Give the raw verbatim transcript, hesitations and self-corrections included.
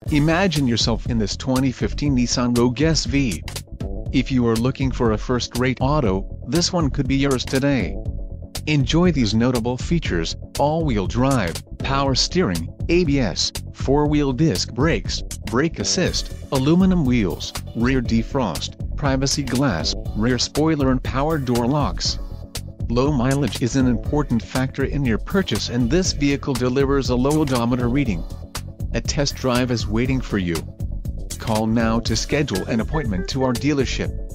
Imagine yourself in this twenty fifteen Nissan Rogue S V. If you are looking for a first-rate auto, this one could be yours today. Enjoy these notable features: all-wheel drive, power steering, A B S, four-wheel disc brakes, brake assist, aluminum wheels, rear defrost, privacy glass, rear spoiler and power door locks. Low mileage is an important factor in your purchase, and this vehicle delivers a low odometer reading. A test drive is waiting for you. Call now to schedule an appointment to our dealership.